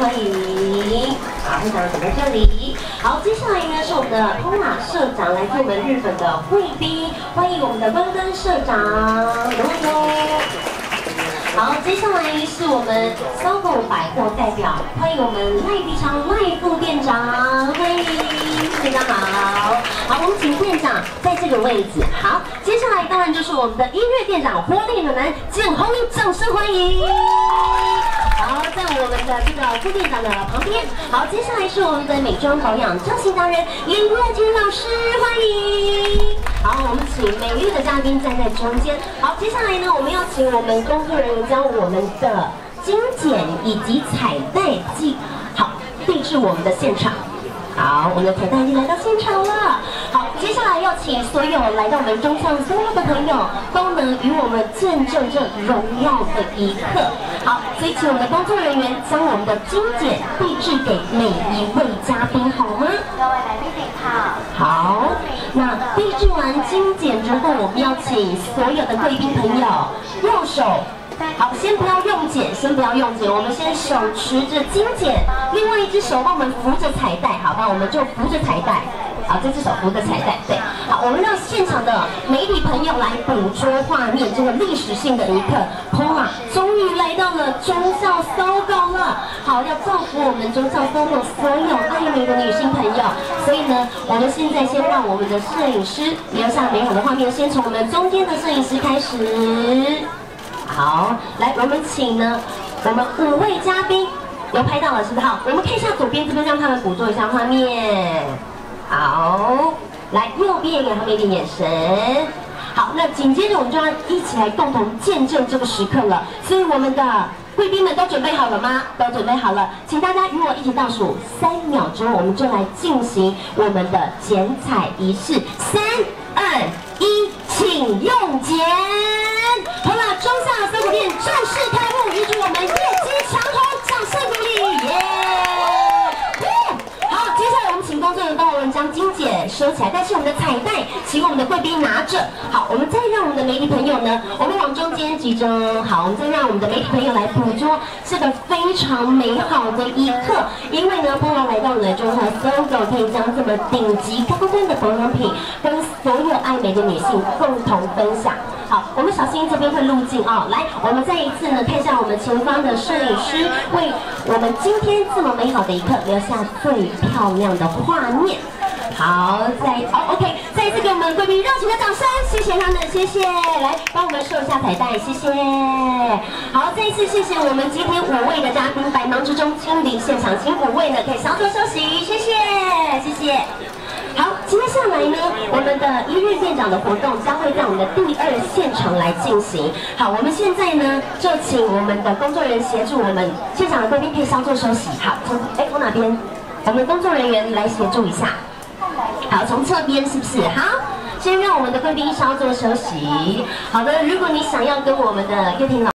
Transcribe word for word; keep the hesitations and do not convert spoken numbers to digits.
欢迎。好，会长走在这里。好，接下来呢是我们的 Pola 社长来自我们日本的贵宾，欢迎我们的关根社长，欢迎。好，接下来是我们 S O G O 百货代表，欢迎我们赖地昌赖副店长，欢迎店长好。好，我们请店长在这个位置。好，接下来当然就是我们的音乐店长活力暖男简宏宇，掌声欢迎。好，在我们的这个副店长的旁边。好，接下来是我们的美妆保养造型达人林月婷老师，欢迎。好，我们请美丽的嘉宾站在中间。好，接下来呢，我们要请我们工作人员将我们的精简以及彩带寄好递至我们的现场。好，我们的彩带已经来到现场了。好，接下来要请所有来到我们中上所有的朋友都能与我们见证这荣耀的一刻。好，所以请我们的工作人员将我们的精简递至给每一位嘉宾，好吗？各位来宾好。好，那递至完精简之后，我们要请所有的贵宾朋友右手。好，先不要用剪，先不要用剪，我们先手持着精简，另外一只手帮我们扶着彩带，好吧？我们就扶着彩带，好，这只手扶着彩带，对，好，我们让现场的媒体朋友来捕捉画面，这个历史性的一刻 ，Pola 终于来到了中校 S O G O 了，好，要造福我们中校 S O G O 所有爱美的女性朋友，所以呢，我们现在先让我们的摄影师留下美好的画面，先从我们中间的摄影师开始。好，来，我们请呢，我们五位嘉宾有拍到了，是不是？好，我们看一下左边这边，让他们捕捉一下画面。好，来，右边也给他们一点眼神。好，那紧接着我们就要一起来共同见证这个时刻了。所以我们的贵宾们都准备好了吗？都准备好了，请大家与我一起倒数三秒钟，我们就来进行我们的剪彩仪式。三、二、一，请用剪。好了，中校 S O G O 店正式开幕，预祝我们业绩长虹，掌声鼓励，耶！好，接下来我们请工作人员帮我们将精简收起来，但是我们的彩带，请我们的贵宾拿着。好，我们再让我们的媒体朋友呢，我们往中间集中。好，我们再让我们的媒体朋友来捕捉这个非常美好的一刻。因为呢，Pola来到了中校 S O G O， 可以将这么顶级高端的保养品跟所有爱美的女性共同分享。好，我们小心这边会路径哦。来，我们再一次呢看向我们前方的摄影师，为我们今天这么美好的一刻留下最漂亮的画面。好，再好 ，OK， 再一次给我们贵宾热情的掌声，谢谢他们，谢谢。来，帮我们收一下彩带，谢谢。好，再一次谢谢我们今天五位的嘉宾，百忙之中亲临现场，请五位呢可以稍作休息，谢谢，谢谢。好，接下来呢，我们的一日店长的活动将会在我们的第二现场来进行。好，我们现在呢就请我们的工作人员协助我们现场的贵宾可以稍作休息。好，从哎从哪边？我们工作人员来协助一下。好，从侧边是不是？好，先让我们的贵宾稍作休息。好的，如果你想要跟我们的乐婷老